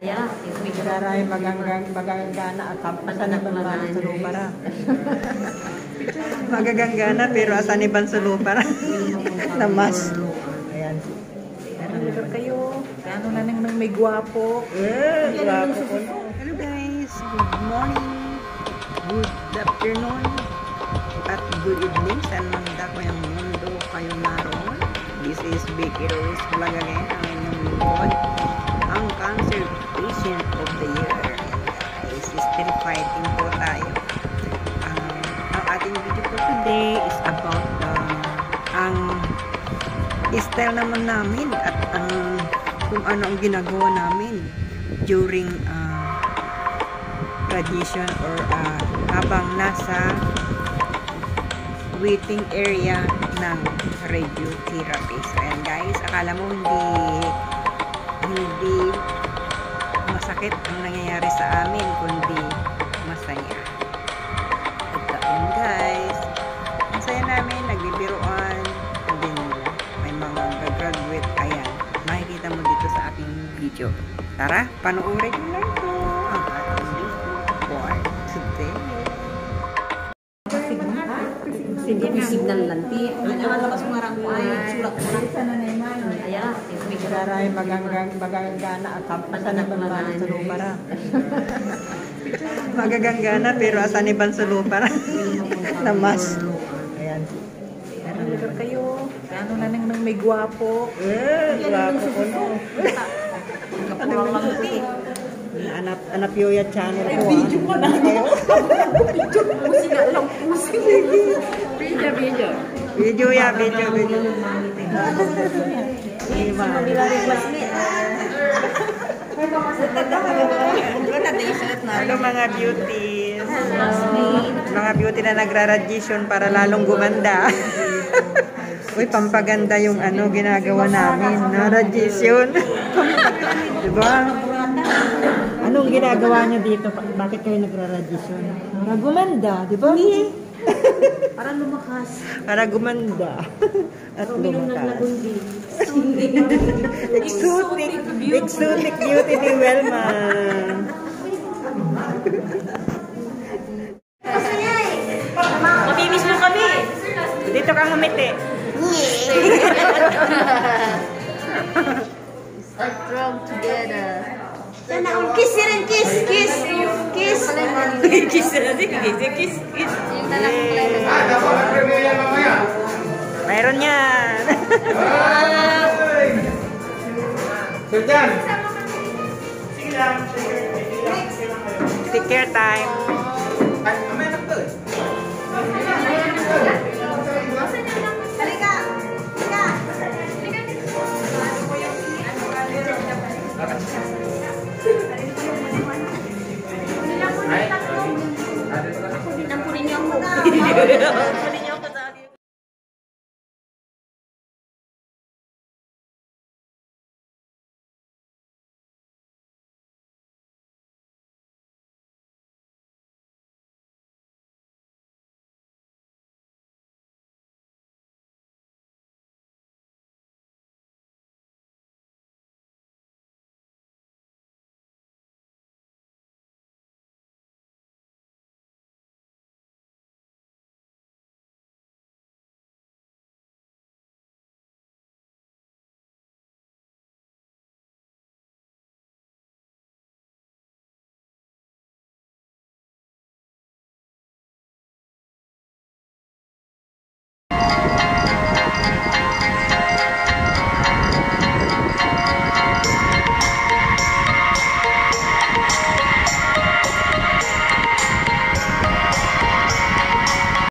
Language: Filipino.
Ya, Daray magaganggana at asan ni Ban Sulupara. Magaganggana pero asan ni Ban Sulupara. Namas. Ayan. Pero kayo, ano na nang may gwapo. Gwapo ko. Hello guys, good morning, good afternoon, at good evening. Saan man dako yung mundo kayo naroon. This is Vicky Rose Vlog again, ang inyong lingkod. Ang cancer patient of the year. Is still fighting po tayo. Ang ating video for today is about ang style naman namin at kung ano ang ginagawa namin during radiation or habang nasa waiting area ng radiotherapy. So ayan guys, akala mo hindi masakit ang nangyayari sa amin, kundi masaya. Ito yun guys, masaya namin, nagbibiruan, and then may mga graduate. Ayan, makikita mo dito sa aking video. Tara, panoorin nyo lang ito ang ating video for today. Signal lanti. Ano lakas ngarang ko ay sulat ko sana naman. Aya, Daray magaganggana at asan ni Ban Sulupara. Magaganggana pero asan ni Ban Sulupara. Namas. Ayan. Pero kayo, ano na nang may gwapo. Gwapo ko no. Kapurang lanti. Anap Yoya channel ko. Video ko na. Video mo sila lang pusi. Video. Video ya, video. Hello mga beauties. Mga beauty na nagra-radiation para lalong gumanda. Uy, pampaganda yung ginagawa namin na radiation. Diba? Anong ginagawa niyo dito? Bakit kayo nagra-radiation? Para gumanda, diba? Para lumakas. Para gumanda. At lumakas. Exotic beauty ni Welma. Mabibis mo kami. Dito ka humiti. Strong together. Sana akong kiss rin, kiss. Kiss na din. Kiss. Yung talagang Mayroon yan. Sultan! Take care time. Ay, may anak to eh. Halika! Ay, Nampunin niyo ako.